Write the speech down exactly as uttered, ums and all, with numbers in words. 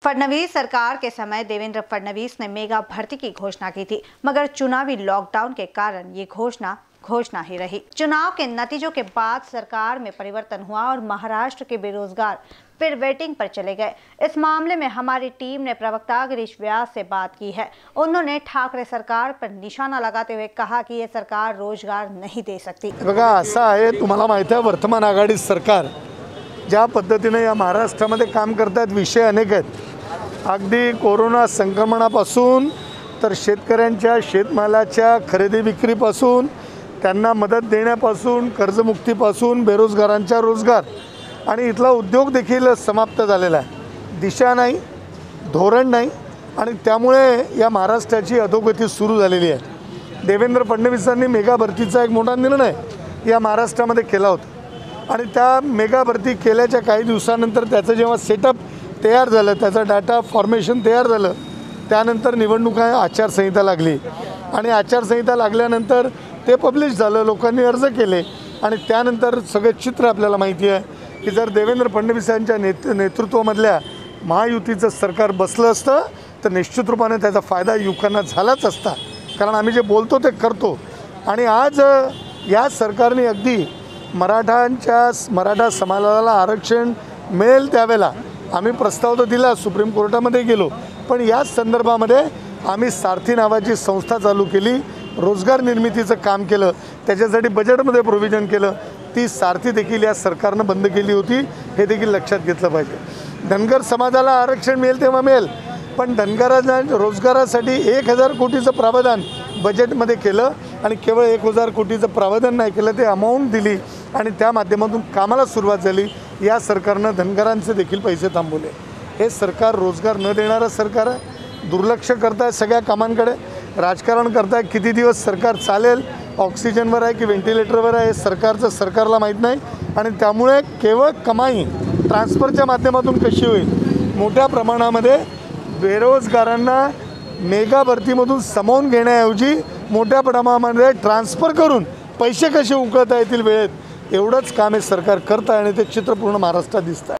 फडणवीस सरकार के समय देवेंद्र फडणवीस ने मेगा भर्ती की घोषणा की थी, मगर चुनावी लॉकडाउन के कारण ये घोषणा घोषणा ही रही। चुनाव के नतीजों के बाद सरकार में परिवर्तन हुआ और महाराष्ट्र के बेरोजगार फिर वेटिंग पर चले गए। इस मामले में हमारी टीम ने प्रवक्ता गिरीश व्यास से बात की है। उन्होंने ठाकरे सरकार पर निशाना लगाते हुए कहा कि ये सरकार रोजगार नहीं दे सकती। बघा असं आहे, तुम्हाला माहिती आहे वर्तमान आघाडी सरकार ज्या पद्धतीने या महाराष्ट्रामध्ये काम करतात, विषय अनेक आहेत। अगदी कोरोना संक्रमणापासून तर शेतकऱ्यांच्या शेतमालाच्या खरेदी विक्रीपासून, त्यांना मदत देण्यापासून, कर्जमुक्तीपासून, बेरोजगारांचा रोजगार आणि इथला उद्योग देखील समाप्त झालेला आहे। दिशा नाही, धोरण नाही आणि त्यामुळे या महाराष्ट्राची अधोगती सुरू झालेली आहे। देवेंद्र फडणवीसांनी मेगा भरतीचा एक मोठा निर्णय या महाराष्ट्रामध्ये केला होता आणि त्या मेगा भरती केल्याच्या काही दिवसानंतर त्याचं जेव्हा सेटअप तयार झालं, त्याचा डाटा फॉर्मेशन तयार झालं, त्यानंतर निवडणुका आचारसंहिता लागली आणि आचारसंहिता लागल्यानंतर ते पब्लिश झालं, लोकांनी अर्ज केले आणि त्यानंतर सगळे चित्र आपल्याला माहिती आहे की जर देवेंद्र फडणवीसांच्या नेत नेतृत्वामधल्या महायुतीचं सरकार बसलं असतं तर निश्चित रूपाने त्याचा फायदा युवकांना झालाच असता, कारण आम्ही जे बोलतो ते करतो। आणि आज या सरकारने अगदी मराठांच्या मराठा समाजाला आरक्षण मिळेल त्यावेळेला आम्ही प्रस्ताव तर दिला, सुप्रीम कोर्टामध्ये गेलो, पण या संदर्भामध्ये आम्ही सारथी नावाची संस्था चालू केली, रोजगार निर्मितीचं काम केलं, त्याच्यासाठी बजेटमध्ये प्रोव्हिजन केलं। ती सारथी देखील या सरकारनं बंद केली होती, हे देखील लक्षात घेतलं पाहिजे। धनगर समाजाला आरक्षण मिळेल तेव्हा मिळेल, पण धनगरांना रोजगारासाठी एक हजार कोटीचं प्रावधान बजेटमध्ये केलं आणि केवळ एक हजार कोटीचं प्रावधान नाही केलं, ते अमाऊंट दिली आणि त्या माध्यमातून कामाला सुरुवात झाली। या सरकारनं धनगरांचे देखील पैसे थांबवले। हे सरकार रोजगार न देणारं सरकार आहे, दुर्लक्ष करताय सगळ्या कामांकडे, राजकारण करताय। किती दिवस सरकार चालेल, ऑक्सिजनवर आहे की व्हेंटिलेटरवर आहे, सरकारचं सरकारला माहीत नाही आणि त्यामुळे केवळ कमाई ट्रान्सफरच्या माध्यमातून कशी होईल, मोठ्या प्रमाणामध्ये बेरोजगारांना मेगा भरतीमधून सामावून घेण्याऐवजी मोठ्या प्रमाणामध्ये ट्रान्सफर करून पैसे कसे उकळता येतील वेळेत, एवढंच काम हे सरकार करतं आणि ते चित्र पूर्ण महाराष्ट्रात दिसतं।